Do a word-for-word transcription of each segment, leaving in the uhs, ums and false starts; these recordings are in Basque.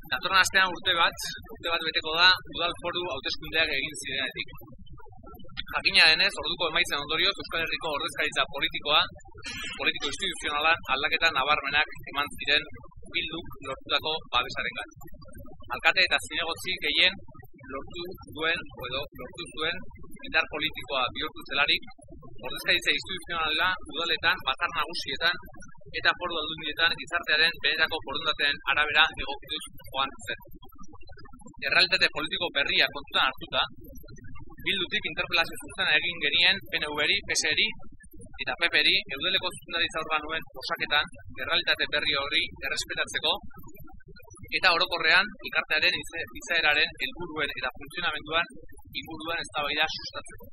Datorren astean urte bat, urte bat beteko da udal foru hauteskundeak egin zirenetik. Jakina denez, orduko emaitzen ondorioz Euskal Herriko ordezkaritza politikoa, politiko instituzionalan aldaketa nabarmenak eman ziren Bilduk lortutako babesarengan. Alkate eta zinegotzi gehien lortu duen edo lortu zuen indar politikoa bihurtu zelarik, ordezkaritza instituzionala udaletan, batzar nagusietan eta foru aldundietan gizartearen benetako borondateen arabera egokituz joan zen. Errealitate politiko berria kontutan hartuta, Bildutik interpelazio zuzena egin genien P N V-ri, P S E-ri eta P P-ri eudeleko zuzendaritza organoen osaketan errealitate berri hori errespetatzeko eta orokorrean elkartearen izaeraren helburuen eta funtzionamenduan inguruan eztabaida sustatzeko.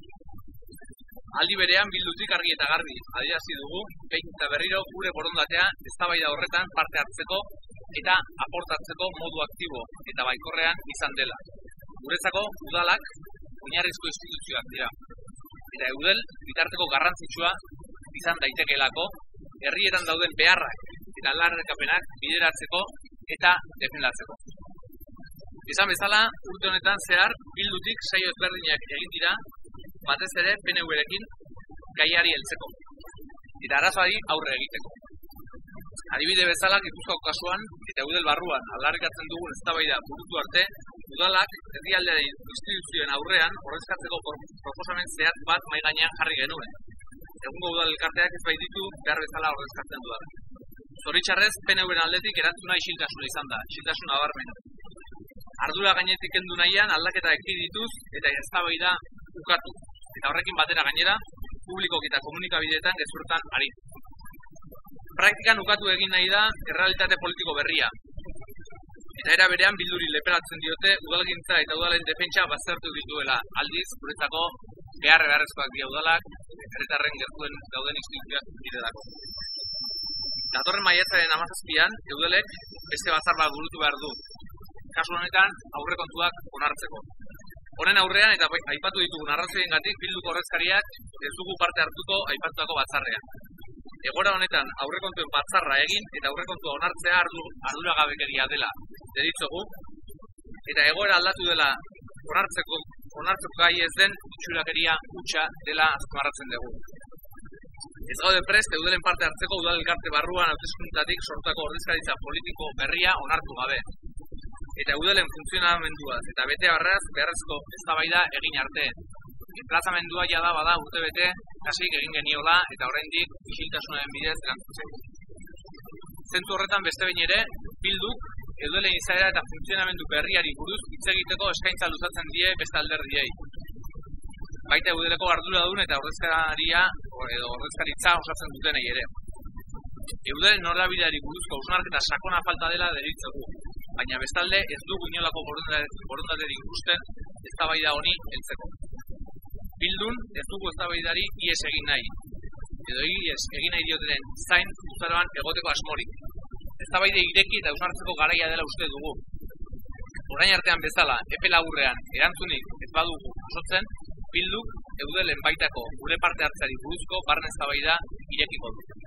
Aldi berean Bildutik argi eta garbi adierazi dugu behin eta berriro gure borondatea eztabaida horretan parte hartzeko eta aportatzeko modu aktibo eta baikorrean izan dela. Guretzako udalak oinarrizko instituzioak dira. Eta eudel bitarteko garrantzitsua izan daitekeelako herrietan dauden beharrak eta aldarrikapenak bideratzeko eta defendatzeko. Esan bezala, urte honetan zehar Bildutik saio ezberdinak egin dira, batez ere P N V-rekin gaiari heltzeko eta arazoari aurre egiteko. Adibide bezala, Gipuzkoako kasuan eta eudel barruan aldarrikatzen dugun eztabaida burutu arte, udalak herrialdearen instituzioen aurrean ordezkatzeko proposamen zehatz bat mahai gainean jarri genuen. Egungo udal elkarteak ez baititu behar bezala ordezkatzen duela. Zoritxarrez, P N V-ren aldetik erantzuna isiltasuna izan da, isiltasun nabarmena. Ardura gainetik kendu nahian aldaketa ekidituz eta eztabaida ukatu. Eta horrekin batera gainera, publikoki eta komunikabideetan gezurtan ari. Praktikan ukatu egin nahi da errealitate politiko berria. Eta era berean Bilduri leperatzen diote udalgintza eta udalen defentsa baztertu dituela. Aldiz, guretzako behar beharrezkoak dira udalak, herritarren gertuen dauden instituzioak direlako. Datorren maiatzaren hamazazpian, eudelek beste batzar bat burutu behar du. Kasu honetan, aurrekontuak onartzeko. Honen aurrean eta aipatu ditugun arrazoiengatik Bilduko ordezkariak ez dugu parte hartuko aipatutako batzarrean. Egoera honetan aurrekontuen batzarra egin eta aurrekontua onartzea arduragabekeria dela deritzogu, eta egoera aldatu dela onartzeko onartzeko gai ez den itxurakeria hutsa dela azpimarratzen dugu. Ez gaude prest eudelen parte hartzeko udal elkarte barruan hauteskundeetatik sortutako ordezkaritza politiko berria onartu gabe. Eta eudelen funtzionamenduaz eta betebeharraz beharrezko eztabaida egin arte. Enplazamendua jada bada urte bete kasik egin geniola eta oraindik isiltasunaren bidez erantzuteko. Zentzu horretan beste behin ere, Bilduk eudelen izaera eta funtzionamendu berriari buruz hitz egiteko eskaintza luzatzen die beste alderdiei. Baita eudeleko arduradun eta ordezkaria edo ordezkaritza osatzen dutenei ere. Eudelen norabideari buruzko hausnarketa sakona falta dela deritzogu, baina bestalde ez dugu inolako borondaterik ikusten eztabaida honi heltzeko. Bildun ez dugu eztabaidari ihes egin nahi, edo ihes egin nahi diotenen zain luzaroan egoteko asmorik. Eztabaide ireki eta hausnartzeko garaia dela uste dugu. Orain artean bezala, epe laburrean erantzunik ez badugu jasotzen, Bilduk eudelen baitako gure parte hartzeari buruzko barne eztabaida irekiko du.